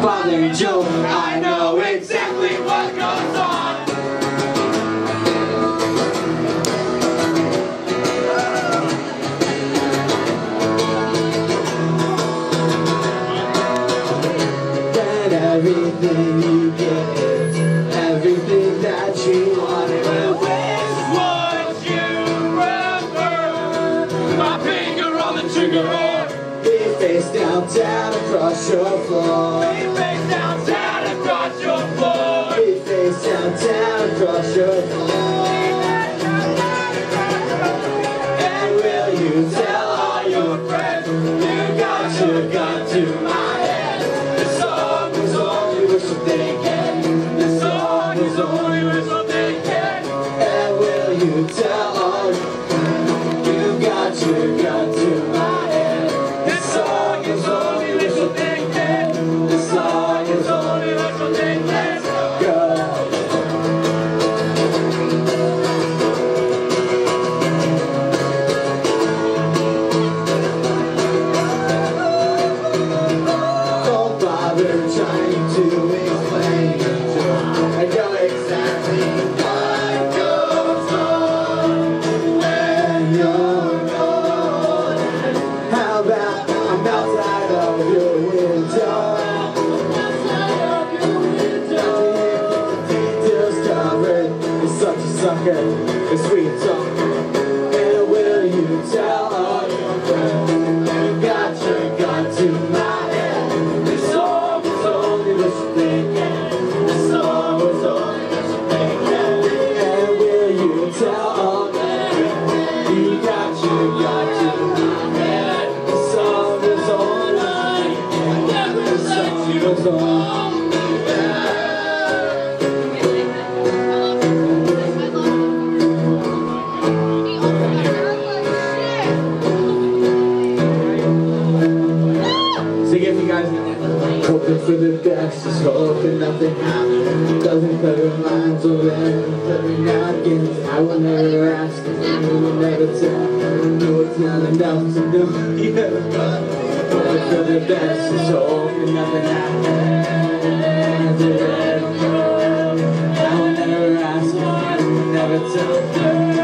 bothering Joe. I know exactly what goes on. That everything you get is everything that you wanted. Would you rather my finger on the trigger or be face down, down across your floor? Be face down, down across your floor. Be face down, down across your floor. And will you tell all your friends you got your gun to my head? This song is only wishful thinking. This song is only wishful thinking. And will you tell all your friends you got your gun to my head? This song is only wishful thinking. This song is only wishful thinking. Go. Don't bother trying to explain. I know exactly what goes on when you're gone. How about I'm outside of your window? Details covered. You're such a sucker. It's sweet talk. And will you tell all your friends you got your gun to my head? This song is only wishful thinking. This song is only wishful thinking. And will you tell all them you got your gun to my head? This song is only this song is on. Sing it, you guys. Hoping for the best, just hoping nothing happens. Doesn't clear your minds over every napkins. I will never ask, you will never tell. No, it's not enough to know you never got. Hoping for the best, just hoping nothing happens. I will never ask, you will never tell.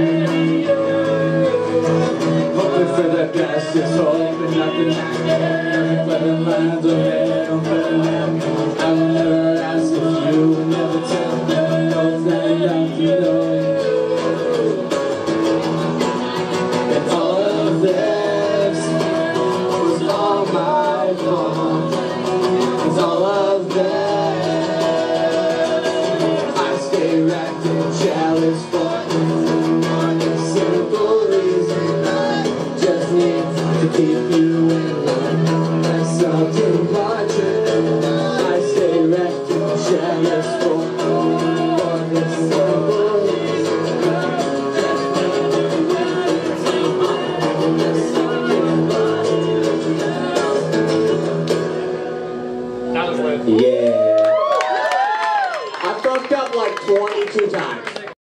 Hoping for the best, just hoping nothing happens. But the minds of men don't matter. I will never ask if you will never tell. No, it's not enough to know you. And all of this was all my fault. It's all of this. I stay wrapped in chalice for one simple reason. I just need to keep you in line. Something larger. I stay wrapped in chalice for